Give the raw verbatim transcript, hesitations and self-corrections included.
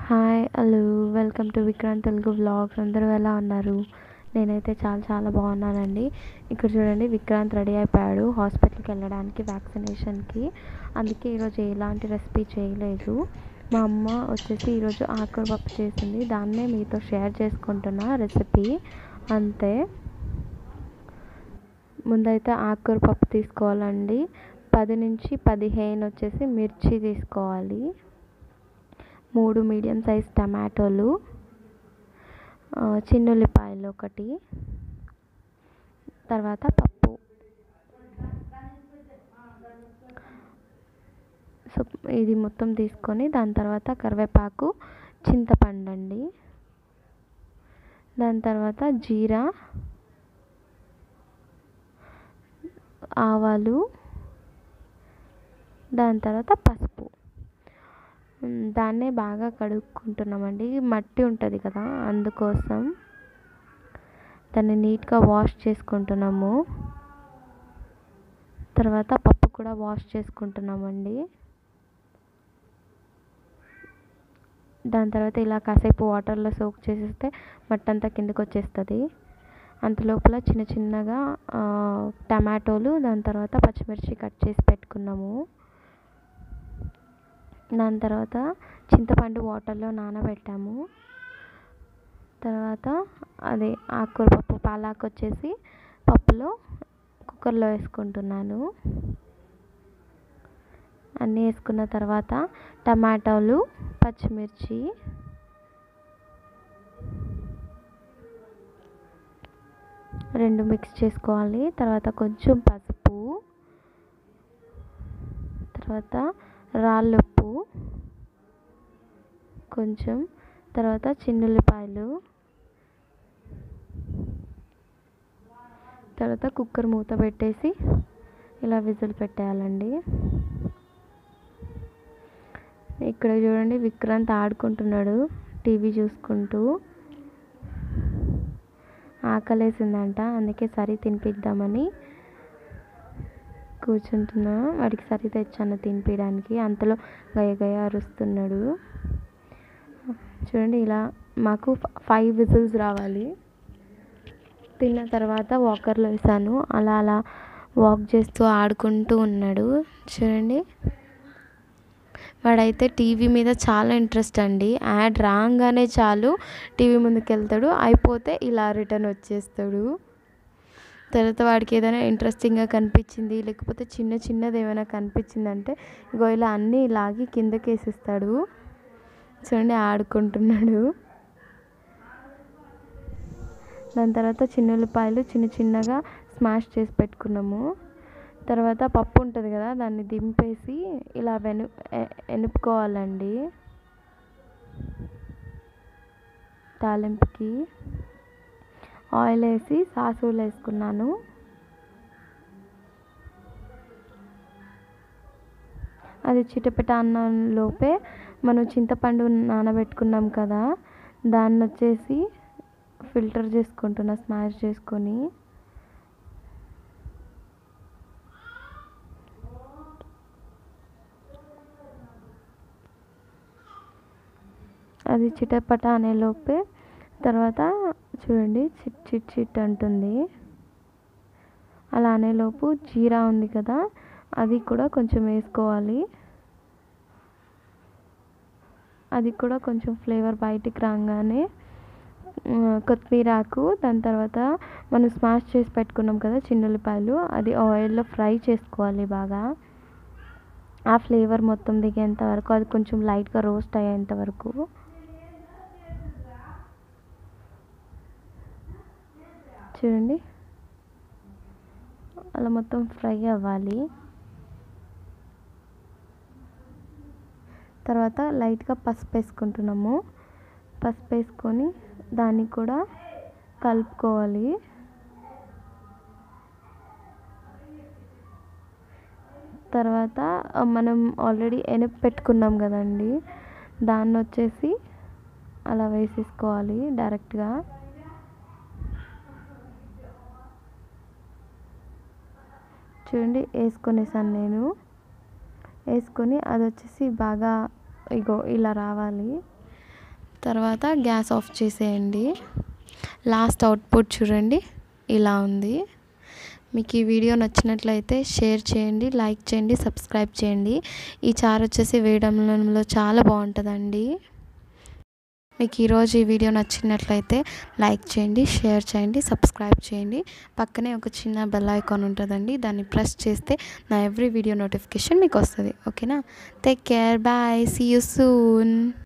Hi hello welcome to Vikrant Telugu vlogs. అందరూ ఎలా ఉన్నారు? నేనైతే చాలా చాలా బాగున్నానండి. ఇక్కడ చూడండి, విక్రాంత్ రెడీ అయిపోయాడు హాస్పిటల్కి వెళ్ళడానికి వ్యాక్సినేషన్కి. అందుకే ఈరోజు ఎలాంటి రెసిపీ చేయలేదు. మా అమ్మ వచ్చేసి ఈరోజు ఆకుకూర పప్పు చేసింది, దాన్నే మీతో షేర్ చేసుకుంటున్నా రెసిపీ అంతే. ముందైతే ఆకుకూర పప్పు తీసుకోవాలండి. పది నుంచి పదిహేను వచ్చేసి మిర్చి తీసుకోవాలి, మూడు మీడియం సైజ్ టమాటోలు, చిన్నుల్లిపాయలు ఒకటి, తర్వాత పప్పు. సో ఇది మొత్తం తీసుకొని దాని తర్వాత కరివేపాకు, చింతపండు అండి, దాని తర్వాత జీరా, ఆవాలు, దాని తర్వాత పసుపు. దాన్నే బాగా కడుక్కుంటున్నామండి, మట్టి ఉంటుంది కదా, అందుకోసం దాన్ని నీట్గా వాష్ చేసుకుంటున్నాము. తర్వాత పప్పు కూడా వాష్ చేసుకుంటున్నామండి. దాని తర్వాత ఇలా కాసేపు వాటర్లో సోక్ చేసేస్తే మట్టి అంతా కిందకి వచ్చేస్తుంది. అంతలోపల చిన్న చిన్నగా టమాటోలు, దాని తర్వాత పచ్చిమిర్చి కట్ చేసి పెట్టుకున్నాము. దాని తర్వాత చింతపండు వాటర్లో నానబెట్టాము. తర్వాత అదే ఆకుకూర పప్పు, పాలాకు వచ్చేసి పప్పులో కుక్కర్లో వేసుకుంటున్నాను. అన్నీ వేసుకున్న తర్వాత టమాటాలు, పచ్చిమిర్చి, రెండు మిక్స్ చేసుకోవాలి. తర్వాత కొంచెం పసుపు, తర్వాత రాళ్ళుప్పు కొంచెం, తర్వాత చిన్నుల్లిపాయలు, తర్వాత కుక్కర్ మూత పెట్టేసి ఇలా విజిల్ పెట్టేయాలండి. ఇక్కడ చూడండి, విక్రాంత్ ఆడుకుంటున్నాడు టీవీ చూసుకుంటూ. ఆకలేసిందంట, అందుకే సరి తినిపిద్దామని కూర్చుంటున్నా. వాడికి సరి తెచ్చాను తినిపించడానికి, అంతలో గయ గయ అరుస్తున్నాడు. చూడండి, ఇలా మాకు ఫైవ్ విజిల్స్ రావాలి. తిన్న తర్వాత వాకర్లో వేసాను, అలా అలా వాక్ చేస్తూ ఆడుకుంటూ ఉన్నాడు. చూడండి, వాడైతే టీవీ మీద చాలా ఇంట్రెస్ట్ అండి. యాడ్ రాగానే చాలు టీవీ ముందుకు వెళ్తాడు, అయిపోతే ఇలా రిటర్న్ వచ్చేస్తాడు. తర్వాత వాడికి ఏదైనా ఇంట్రెస్టింగ్గా కనిపించింది, లేకపోతే చిన్న చిన్నది ఏమైనా కనిపించిందంటే ఇగో ఇలా అన్నీ లాగి కిందకి వేసేస్తాడు. చూడండి, ఆడుకుంటున్నాడు. దాని తర్వాత చిన్నుల్లిపాయలు చిన్న చిన్నగా స్మాష్ చేసి పెట్టుకున్నాము. తర్వాత పప్పు ఉంటుంది కదా, దాన్ని దింపేసి ఇలా వెను ఎనుపుకోవాలండి. తాలింపుకి ఆయిల్ వేసి సాసులు వేసుకున్నాను. అది చిటపట అన్నంలోపే మనం చింతపండు నానబెట్టుకున్నాం కదా, దాన్ని వచ్చేసి ఫిల్టర్ చేసుకుంటున్నా, స్మాష్ చేసుకొని. అది చిటపట అనేలోపే తర్వాత చూడండి, చిట్ చిట్ చిట్ అంటుంది. అలా అనేలోపు జీరా ఉంది కదా, అది కూడా కొంచెం వేసుకోవాలి. అది కూడా కొంచెం ఫ్లేవర్ బయటికి రాగానే కొత్తిమీర ఆకు, దాని తర్వాత మనం స్మాష్ చేసి పెట్టుకున్నాం కదా చిన్నుల్లిపాయలు, అది ఆయిల్లో ఫ్రై చేసుకోవాలి బాగా. ఆ ఫ్లేవర్ మొత్తం దిగేంత వరకు, అది కొంచెం లైట్గా రోస్ట్ అయ్యేంత వరకు. చూడండి, అలా మొత్తం ఫ్రై అవ్వాలి. తర్వాత లైట్గా పసుపు వేసుకుంటున్నాము. పసుపు వేసుకొని దాన్ని కూడా కలుపుకోవాలి. తర్వాత మనం ఆల్రెడీ ఎనుపు పెట్టుకున్నాం కదండి, దాన్ని వచ్చేసి అలా వేసేసుకోవాలి డైరెక్ట్గా. చూడండి, వేసుకొనేసాను నేను. వేసుకొని అది వచ్చేసి బాగా ఇగో ఇలా రావాలి. తర్వాత గ్యాస్ ఆఫ్ చేసేయండి. లాస్ట్ అవుట్పుట్ చూడండి, ఇలా ఉంది. మీకు ఈ వీడియో నచ్చినట్లయితే షేర్ చేయండి, లైక్ చేయండి, సబ్స్క్రైబ్ చేయండి. ఈ చారు వచ్చేసి వేయడంలో చాలా బాగుంటుందండి. మీకు ఈరోజు ఈ వీడియో నచ్చినట్లయితే లైక్ చేయండి, షేర్ చేయండి, సబ్స్క్రైబ్ చేయండి. పక్కనే ఒక చిన్న బెల్ ఐకాన్ ఉంటుందండి, దాన్ని ప్రెస్ చేస్తే నా ఎవ్రీ వీడియో నోటిఫికేషన్ మీకు వస్తుంది. ఓకేనా? Take care, bye, see you soon.